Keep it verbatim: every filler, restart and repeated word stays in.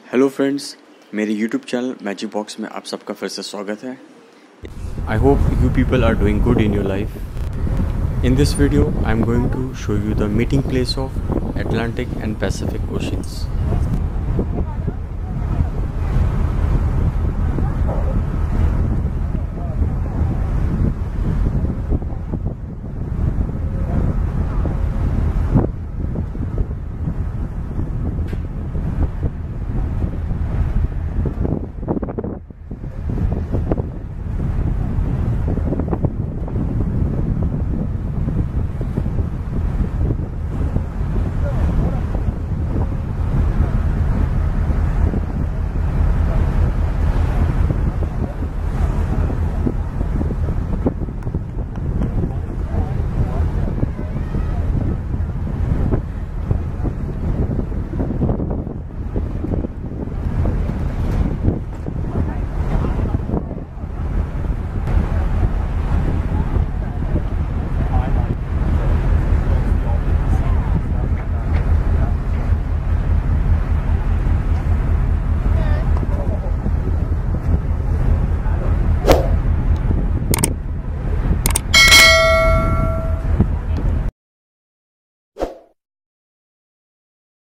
Hello friends, मेरे YouTube channel magic box में आप सबका फिर से स्वागत है। I hope you people are doing good in your life. In this video I am going to show you the meeting place of Atlantic and Pacific Oceans.